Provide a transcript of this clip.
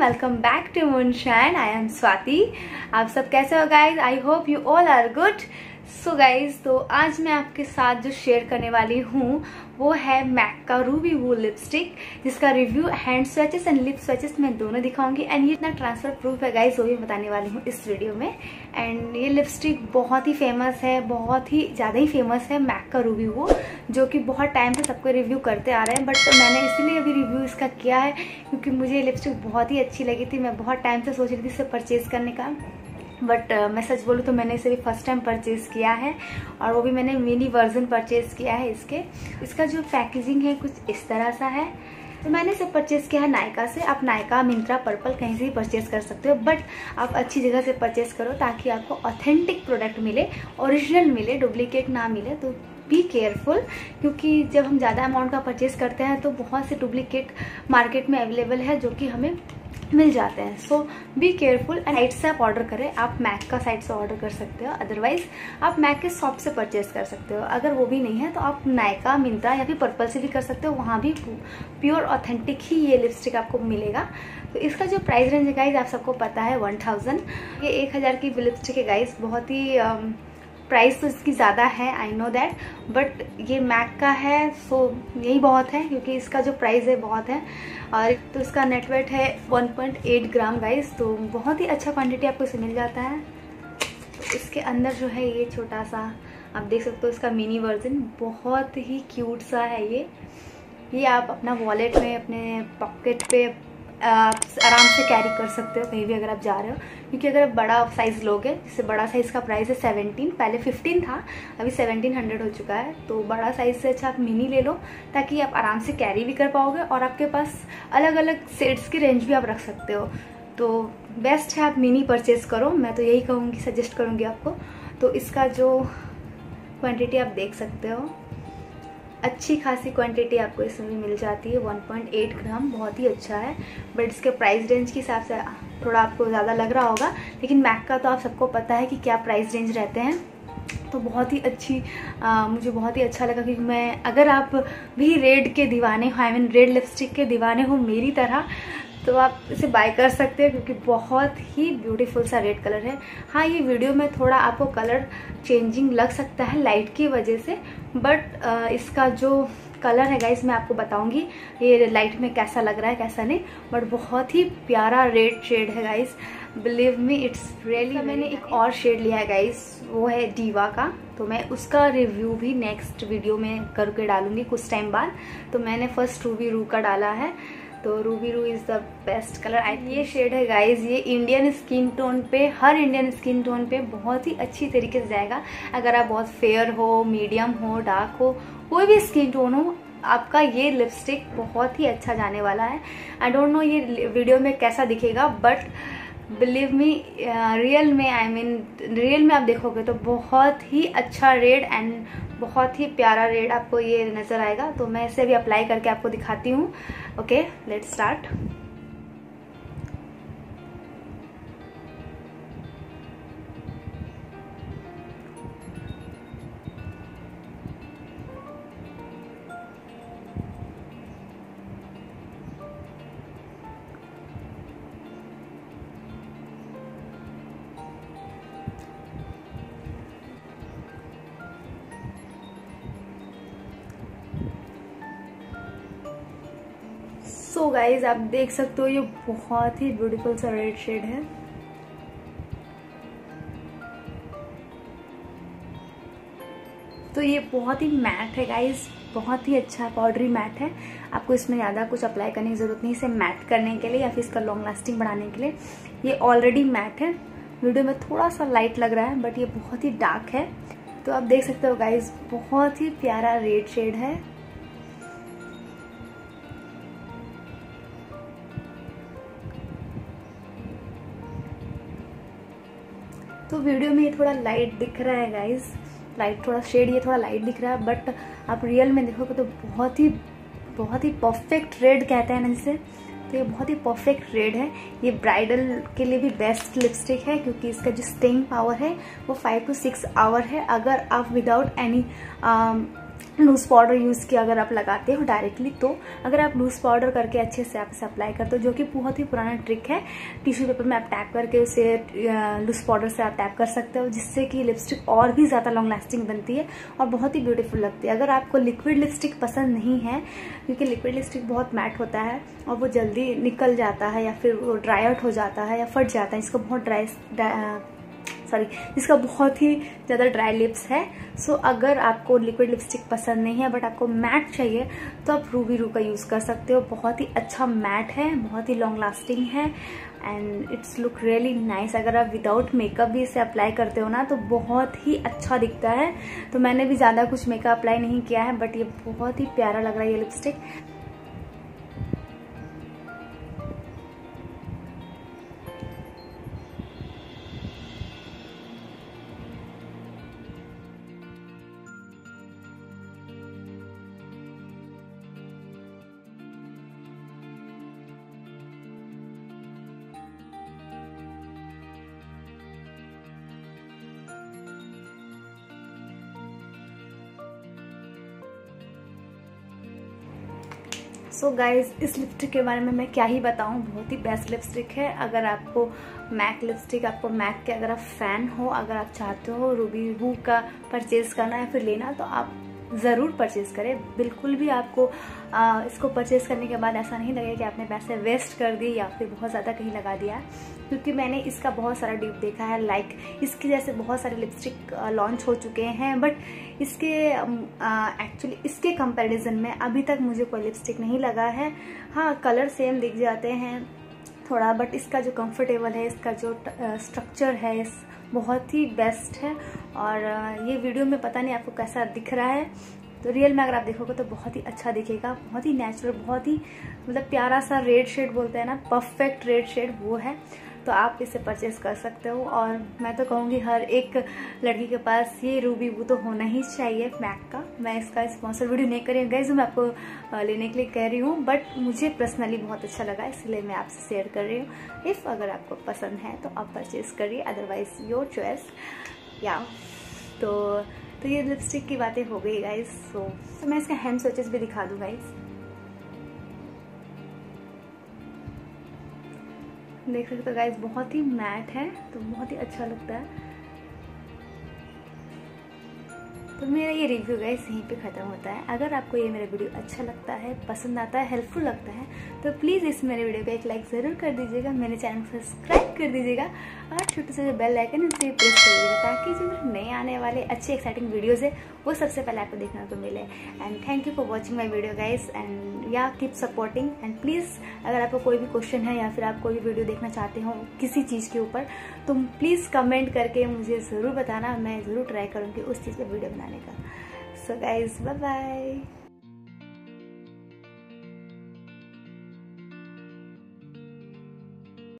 Welcome back to Moonshine. I am Swati. आप सब कैसे हो guys? I hope you all are good. So guys, तो आज मैं आपके साथ जो शेयर करने वाली हूँ वो है मैक का रूबी वूल लिपस्टिक, जिसका review hand swatches and lip swatches मैं दोनों दिखाऊंगी। एंड ये इतना ट्रांसफर प्रूफ है गाइज, वो भी बताने वाली हूँ इस वीडियो में। एंड ये लिपस्टिक बहुत ही फेमस है, बहुत ही ज़्यादा ही फेमस है, मैक का रूबी वूल, जो कि बहुत टाइम से सबको रिव्यू करते आ रहे हैं। बट मैंने इसीलिए अभी रिव्यू इसका किया है क्योंकि मुझे ये लिपस्टिक बहुत ही अच्छी लगी थी। मैं बहुत टाइम से सोच रही थी इसे परचेज करने का, बट मैं सच बोलूँ तो मैंने इसे भी फर्स्ट टाइम परचेज़ किया है, और वो भी मैंने मिनी वर्जन परचेज़ किया है इसका जो पैकेजिंग है कुछ इस तरह सा है। तो मैंने इसे परचेज़ किया है नायका से। आप नायका, मिंत्रा, पर्पल कहीं से भी परचेज़ कर सकते हो, बट आप अच्छी जगह से परचेज़ करो ताकि आपको ऑथेंटिक प्रोडक्ट मिले, ओरिजिनल मिले, डुप्लीकेट ना मिले। तो बी केयरफुल, क्योंकि जब हम ज़्यादा अमाउंट का परचेज़ करते हैं तो बहुत से डुप्लीकेट मार्केट में अवेलेबल है जो कि हमें मिल जाते हैं। So be careful. And site से आप ऑर्डर करें, आप मैक का साइट से ऑर्डर कर सकते हो, अदरवाइज आप मैक के शॉप से परचेज कर सकते हो। अगर वो भी नहीं है तो आप नायका, मिंत्रा या फिर पर्पल से भी कर सकते हो, वहाँ भी प्योर ऑथेंटिक ही ये लिपस्टिक आपको मिलेगा। तो इसका जो प्राइस रेंज है गाइज आप सबको पता है 1000। ये 1000 की लिपस्टिक है गाइज। बहुत ही प्राइस तो इसकी ज़्यादा है, आई नो दैट, बट ये मैक का है सो यही बहुत है क्योंकि इसका जो प्राइस है बहुत है। और तो इसका नेट वेट है 1.8 ग्राम गाइस, तो बहुत ही अच्छा क्वांटिटी आपको इसे मिल जाता है। तो इसके अंदर जो है ये छोटा सा आप देख सकते हो, इसका मिनी वर्जन बहुत ही क्यूट सा है ये आप अपना वॉलेट में, अपने पॉकेट पे आराम से कैरी कर सकते हो कहीं भी अगर आप जा रहे हो। क्योंकि अगर बड़ा साइज़ लोगे, जैसे बड़ा साइज़ का प्राइस है 17, पहले 15 था, अभी 1700 हो चुका है। तो बड़ा साइज़ से अच्छा आप मिनी ले लो ताकि आप आराम से कैरी भी कर पाओगे, और आपके पास अलग अलग शेड्स की रेंज भी आप रख सकते हो। तो बेस्ट है आप मिनी परचेज़ करो, मैं तो यही कहूँगी, सजेस्ट करूँगी आपको। तो इसका जो क्वान्टिटी आप देख सकते हो, अच्छी खासी क्वांटिटी आपको इसमें भी मिल जाती है। 1.8 ग्राम बहुत ही अच्छा है, बट इसके प्राइस रेंज के हिसाब से थोड़ा आपको ज़्यादा लग रहा होगा। लेकिन मैक का तो आप सबको पता है कि क्या प्राइस रेंज रहते हैं। तो बहुत ही अच्छी मुझे बहुत ही अच्छा लगा, क्योंकि मैं, अगर आप भी रेड के दीवाने हो, आई मीन रेड लिपस्टिक के दीवाने हो मेरी तरह, तो आप इसे बाय कर सकते हो क्योंकि बहुत ही ब्यूटीफुल सा रेड कलर है। हाँ, ये वीडियो में थोड़ा आपको कलर चेंजिंग लग सकता है लाइट की वजह से, बट इसका जो कलर है गाइस मैं आपको बताऊंगी ये लाइट में कैसा लग रहा है कैसा नहीं, बट बहुत ही प्यारा रेड शेड है guys. Believe me, it's really. मैंने एक और शेड लिया है गाइस, वो है डीवा का, तो मैं उसका रिव्यू भी नेक्स्ट वीडियो में करके डालूंगी कुछ टाइम बाद। तो मैंने फर्स्ट रूबी रू का डाला है, तो ruby woo is the best colour. ये शेड है गाइज, ये इंडियन स्किन टोन पे, हर इंडियन स्किन टोन पे बहुत ही अच्छी तरीके से जाएगा। अगर आप बहुत फेयर हो, मीडियम हो, डार्क हो, कोई भी स्किन टोन हो, आपका ये लिपस्टिक बहुत ही अच्छा जाने वाला है। आई डोंट नो ये वीडियो में कैसा दिखेगा, बट बिलीव मी, रियल में, आई मीन रियल में आप देखोगे तो बहुत ही अच्छा रेड एंड बहुत ही प्यारा रेड आपको ये नजर आएगा। तो मैं इसे भी अप्लाई करके आपको दिखाती हूँ। Okay, let's start. So guys, आप देख सकते हो ये बहुत ही ब्यूटीफुल सा रेड शेड है। तो ये बहुत ही मैट है गाइज, बहुत ही अच्छा पाउडरी मैट है। आपको इसमें ज़्यादा कुछ अप्लाई करने की ज़रूरत नहीं इसे मैट करने के लिए या फिर इसका लॉन्ग लास्टिंग बढ़ाने के लिए। ये ऑलरेडी मैट है, वीडियो में थोड़ा सा लाइट लग रहा है बट ये बहुत ही डार्क है। तो आप देख सकते हो गाइज, बहुत ही प्यारा रेड शेड है। तो वीडियो में ये थोड़ा लाइट दिख रहा है गाइज, लाइट थोड़ा शेड ये थोड़ा लाइट दिख रहा है, बट आप रियल में देखोगे तो बहुत ही परफेक्ट रेड कहते हैं ना जिसे, तो ये बहुत ही परफेक्ट रेड है। ये ब्राइडल के लिए भी बेस्ट लिपस्टिक है क्योंकि इसका जो स्टेइंग पावर है वो 5 to 6 आवर है। अगर आप without any loose powder use किया अगर आप लगाते हो डायरेक्टली, तो अगर आप लूज़ पाउडर करके अच्छे से आप इसे अप्लाई करते हो, जो कि बहुत ही पुराना ट्रिक है, टिश्यू पेपर में आप टैप करके उसे लूज़ पाउडर से आप टैप कर सकते हो, जिससे कि लिपस्टिक और भी ज़्यादा लॉन्ग लास्टिंग बनती है और बहुत ही ब्यूटीफुल लगती है। अगर आपको लिक्विड लिपस्टिक पसंद नहीं है, क्योंकि लिक्विड लिपस्टिक बहुत मैट होता है और वो जल्दी निकल जाता है या फिर वो ड्राई आउट हो जाता है या फट जाता है, इसका बहुत ही ज़्यादा ड्राई लिप्स है। सो अगर आपको लिक्विड लिपस्टिक पसंद नहीं है बट आपको मैट चाहिए, तो आप रूबी रू का यूज़ कर सकते हो। बहुत ही अच्छा मैट है, बहुत ही लॉन्ग लास्टिंग है and it's look really nice. अगर आप विदाउट मेकअप भी इसे अप्लाई करते हो ना, तो बहुत ही अच्छा दिखता है। तो मैंने भी ज़्यादा कुछ मेकअप अप्लाई नहीं किया है, बट ये बहुत ही प्यारा लग रहा है ये लिपस्टिक। सो गाइज, इस लिपस्टिक के बारे में मैं क्या ही बताऊं, बहुत ही बेस्ट लिपस्टिक है। अगर आपको मैक लिपस्टिक, आपको मैक के अगर आप फैन हो, अगर आप चाहते हो रूबी वू का परचेज करना या फिर लेना, तो आप ज़रूर परचेज करें। बिल्कुल भी आपको इसको परचेज करने के बाद ऐसा नहीं लगेगा कि आपने पैसे वेस्ट कर दिए या फिर बहुत ज़्यादा कहीं लगा दिया, क्योंकि मैंने इसका बहुत सारा डिप देखा है। लाइक इसके जैसे बहुत सारे लिपस्टिक लॉन्च हो चुके हैं, बट इसके एक्चुअली इसके कंपैरिजन में अभी तक मुझे कोई लिपस्टिक नहीं लगा है। हाँ, कलर सेम दिख जाते हैं थोड़ा, बट इसका जो कंफर्टेबल है, इसका जो स्ट्रक्चर है, बहुत ही बेस्ट है। और ये वीडियो में पता नहीं आपको कैसा दिख रहा है, तो रियल में अगर आप देखोगे तो बहुत ही अच्छा दिखेगा। बहुत ही नेचुरल, बहुत ही मतलब प्यारा सा रेड शेड बोलते हैं ना, परफेक्ट रेड शेड वो है। तो आप इसे परचेज कर सकते हो। और मैं तो कहूँगी हर एक लड़की के पास ये रूबी वू तो होना ही चाहिए मैक का। मैं इसका स्पॉन्सर वीडियो नहीं कर रही हूँ गाइस, मैं आपको लेने के लिए कह रही हूँ, बट मुझे पर्सनली बहुत अच्छा लगा, इसलिए मैं आपसे शेयर कर रही हूँ। इफ़ अगर आपको पसंद है तो आप परचेज करिए, अदरवाइज योर चॉइस। या तो ये लिपस्टिक की बातें हो गई गाइस। तो मैं इसका हैंड स्विचेस भी दिखा दूँ गाइस। देख सकते हो गाइस, बहुत ही मैट है, तो बहुत ही अच्छा लगता है। तो मेरा ये रिव्यू गाइस यहीं पे ख़त्म होता है। अगर आपको ये मेरा वीडियो अच्छा लगता है, पसंद आता है, हेल्पफुल लगता है, तो प्लीज़ इस मेरे वीडियो को एक लाइक ज़रूर कर दीजिएगा, मेरे चैनल को सब्सक्राइब कर दीजिएगा और छोटे से जो बेल आइकन है उसे प्रेस कर दीजिएगा, ताकि जो मेरे नए आने वाले अच्छे एक्साइटिंग वीडियोज़ है वो सबसे पहले आपको देखने को मिले। And thank you for watching my video guys, and yeah keep supporting. And please अगर आपको कोई भी क्वेश्चन है या फिर आप कोई भी वीडियो देखना चाहते हो किसी चीज़ के ऊपर, तो प्लीज़ कमेंट करके मुझे ज़रूर बताना, मैं ज़रूर ट्राई करूँगी उस चीज़ पर वीडियो बनाने का। So guys, bye bye.